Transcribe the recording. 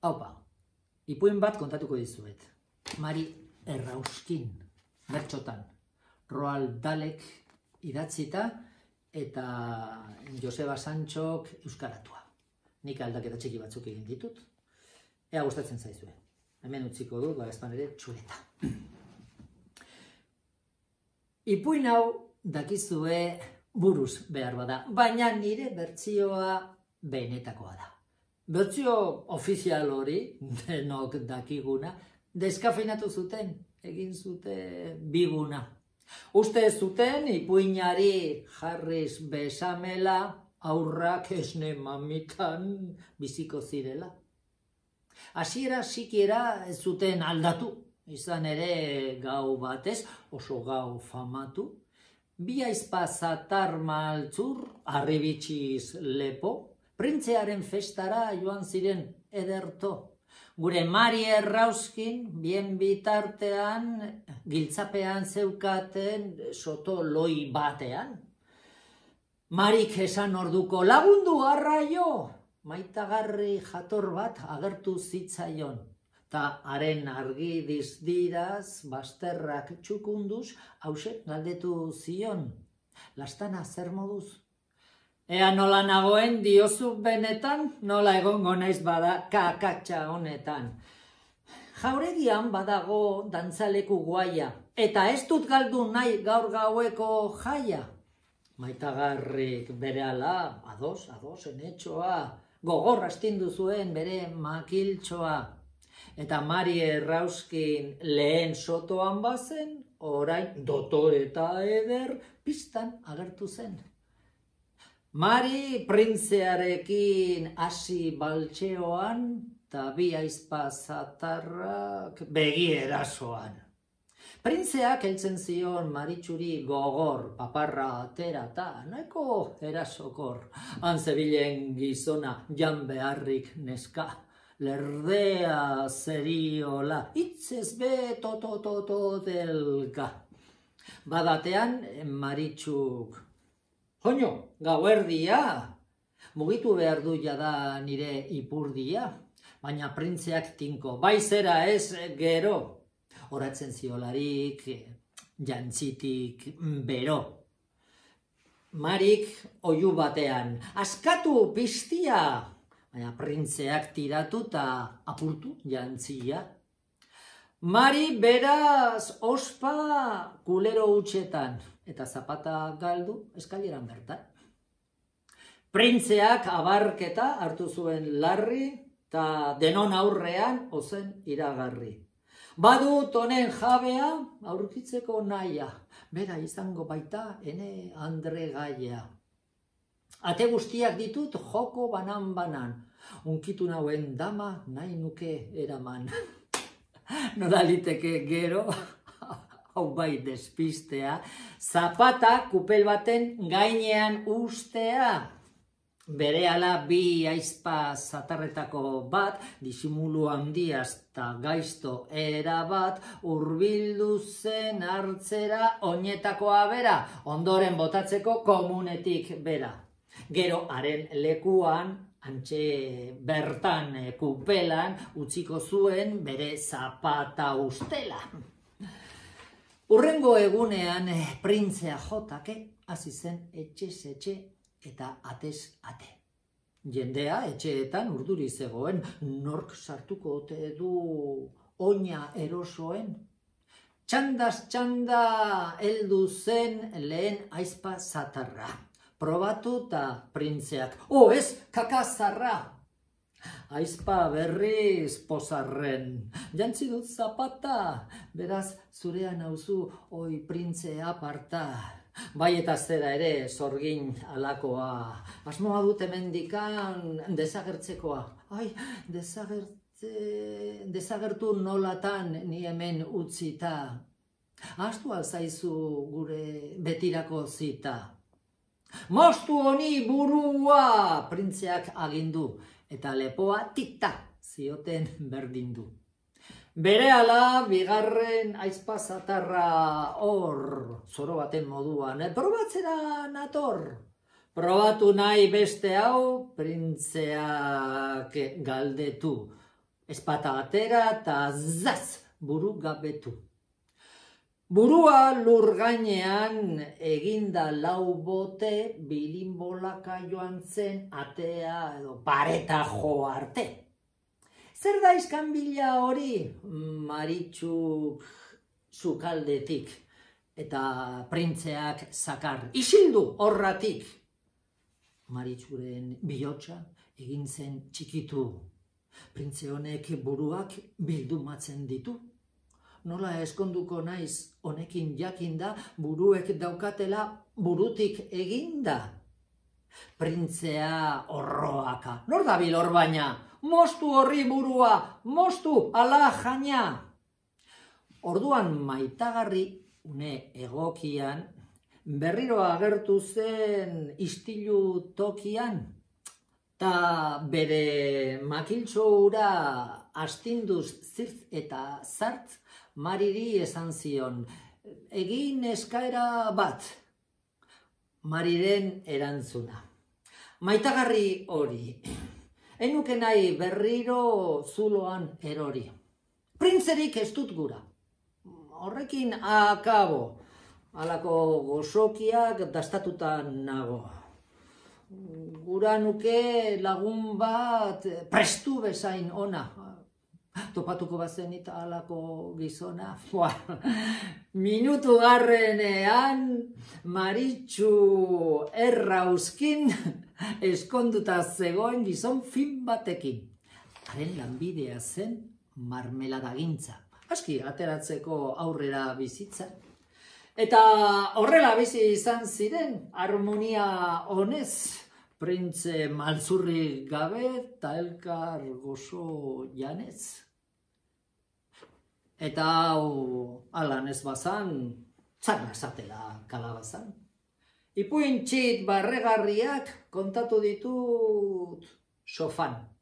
Haupa, ipuin bat kontatuko dizuet. Mari Errauskin, bertxotan. Roald Dahlek idatzita eta Joseba Santxok euskaratua. Nik aldaketa txiki batzuk egin ditut. Ea gustatzen zaizue. Hemen utziko dut, bagazpan ere, txuleta. Ipuin hau dakizue buruz behar bada, baina nire bertsioa benetakoa da. Bertsio ofizial hori, denok dakiguna, deskafeinatu zuten, egin zuten biguna. Uste zuten ipuinari jarriz besamela, aurrak esne mamitan biziko zirela. Hasiera sikiera ez zuten aldatu, izan ere gau batez, oso gau famatu, bi aizpa zatar maltzur, arribitsiz lepo, printzearen festara joan ziren ederto. Gure Mari Errauskin, bien bitartean, giltzapean zeukaten soto loi batean. Marik esan orduko lagundu arraio, maitagarri jator bat agertu zitzaion. Ta haren argi dizdiraz, basterrak txukunduz, hause galdetu zion. Lastana zer moduz? Ea nola nagoen diozu benetan, nola egongo naiz bada kakatxa honetan. Jauregian badago dantzaleku guaia, eta ez dut galdu nahi gaur gaueko jaia. Maitagarrik berehala, ados, enetxoa, gogorra astindu zuen bere makiltxoa. Eta Mari Errauskin lehen sotoan bazen, orain dotore eta eder pistan agertu zen. Mari printzearekin hasi baltxeoan, eta bi aizpa zatarrak begierasoan. Printzeak heltzen zion Maritxuri gogor, paparra aterata, nahiko erasokor. Han zebilen gizona, jan beharrik neska. Lerdea zeriola, hitzez be totototelka. Badatean Maritxuk, joño, gauerdia, mugitu behar du jada nire ipurdia, baina printzeak tinko, baizera ez gero, horatzen ziolarik, jantzitik bero. Marik oihu batean, askatu piztia, baina printzeak tiratu eta apurtu jantzia. Mari beraz ospa kulero hutsetan, eta zapata galdu eskaileran bertan. Printzeak abarketa hartu zuen larri, eta denon aurrean ozen iragarri. Badut honen jabea aurkitzeko naia, bera izango baita ene Andre gaia. Ate guztiak ditut joko banan-banan, unkitu nauen dama nahi nuke eraman. Nola liteke gero, hau bai despistea, zapata kupel baten gainean ustea. Berehala bi aizpa zatarretako bat, disimulu handiaz eta gaizto erabat, hurbildu zen hartzera oinetakoa bera, ondoren botatzeko komunetik bera. Gero haren lekuan, antxe bertan kupelan, utziko zuen bere zapata ustela. Hurrengo egunean printzea jotake, hasi zen etxez etxe eta atez ate. Jendea etxeetan urduri zegoen, nork sartuko ote du oina erosoen. Txandaz txanda heldu zen lehen aizpa zatarra. Probatu eta printzeak, ez, kakazarra. Aizpa berriz pozarren, jantzi dut zapata, beraz zurean nauzu oi printze aparta. Bai eta zera ere zorgin alakoa, asmoa dut hemendikan desagertzekoa. Ai, desagertu nolatan ni hemen utzita. Ahaztu alzaizu gure betirako zita. Moztu honi burua, printzeak agindu, eta lepoa tikta zioten berdindu. Berehala, bigarren aizpa zatarra hor, zoro baten moduan, probatzera nator. Probatu nahi beste hau, printzeak galdetu. Ezpata atera eta zaz, buru gabetu. Burua lur gainean eginda lau bote bilinbolaka joan zen atea edo pareta jo arte. Zer da iskanbila hori? Maritxuk sukaldetik eta printzeak zakar. Isildu horratik. Maritxuren bihotza egin zen txikitu. Printze honek buruak bildumatzen ditu. Nola eskonduko naiz honekin jakinda buruek daukatela burutik eginda. Printzea horroaka. Nor dabil hor baina? Moztu horri burua, moztu ala jaina. Orduan maitagarri une egokian berriro agertu zen istilu tokian ta bere makiltxo hura astinduz zirz eta zart Mariri esan zion, egin eskaera bat. Mariren erantzuna. Maitagarri hori, enuke nahi berriro zuloan erori. Printzerik ez dut gura. Horrekin akabo, halako gozokiak dastatuta nago. Gura nuke lagun bat prestu bezain ona. Topatuko bazenit halako gizona. Minutu garrenean Maritxu Errauskin eskonduta zegoen gizon fin batekin. Haren lanbidea zen marmeladagintza. Aski ateratzeko aurrera bizitza. Eta horrela bizi izan ziren harmonia honez. Printze maltzurrik gabe eta elkar gozo janez. Eta hau alan ez bazan, txarra esatela kalabazan. Ipuin txit barregarriak kontatu ditut sofan.